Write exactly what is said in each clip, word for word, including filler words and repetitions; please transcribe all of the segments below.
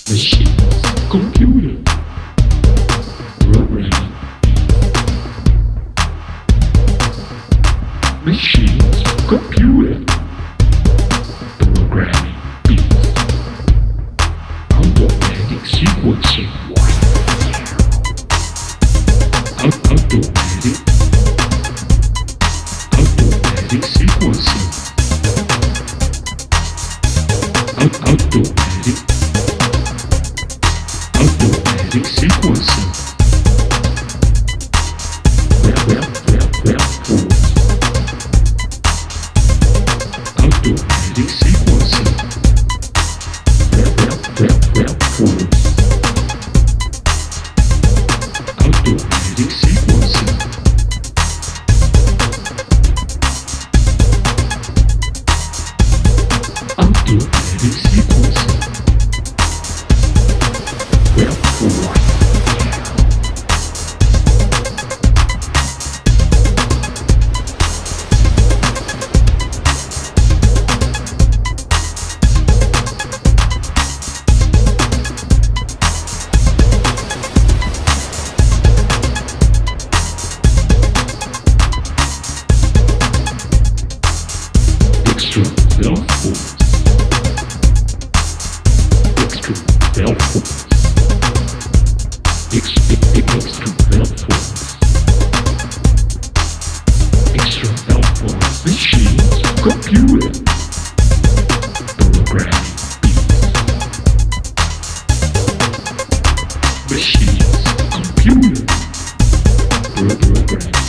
Machines, computer, programming. Machines, computer, programming. Beats, automatic sequencing. Au- Automatic, automatic sequencing. Au- Automatic. Automatic sequencing. Well, well, well, well, forward. Automatic sequencing. Well, well, well, well, forward. Automatic sequencing. Automatic sequencing. Well, forward. Extra bell force. Extra bell force. Extra, extra bell force. Extra bell force. Machines, computer, programming. Beats. Machines, computer, programming.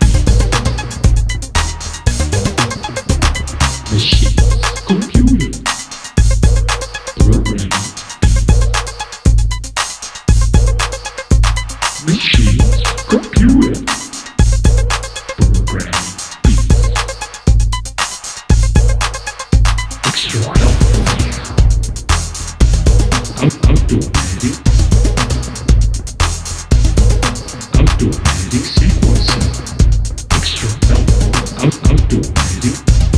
Machines, computer, programming. Machines, computer, programming. Extra helpful. Automatic, automatic sequencing. Extra helpful. Automatic.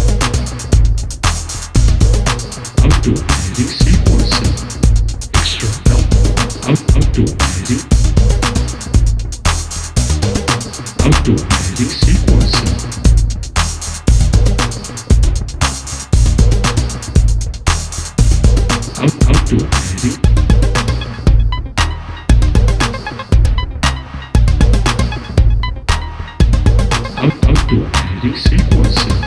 Automatic sequencing. Extra helpful. Automatic. Automatic sequencing. Automatic. Automatic sequencing.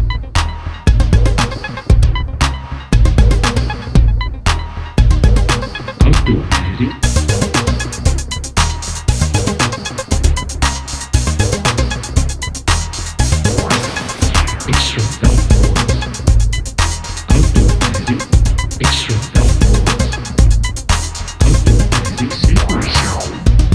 Automatic. Extra bell force. Automatic. Extra bell force. Automatic sequencing.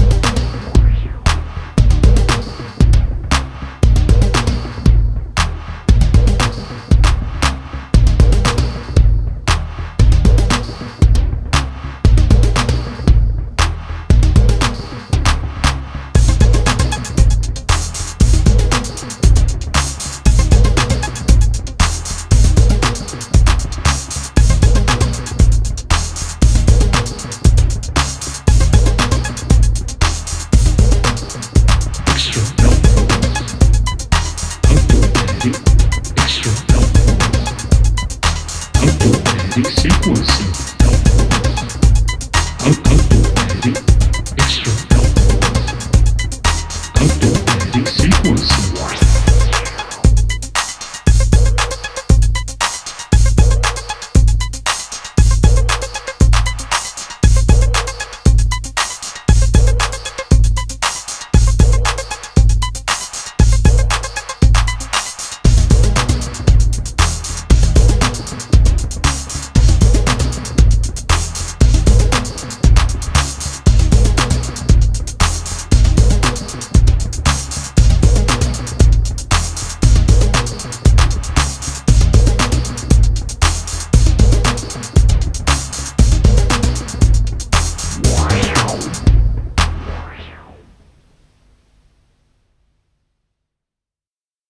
Extra bell force. Automatic. Extra bell force. Automatic sequencing. Bell force. Out, out.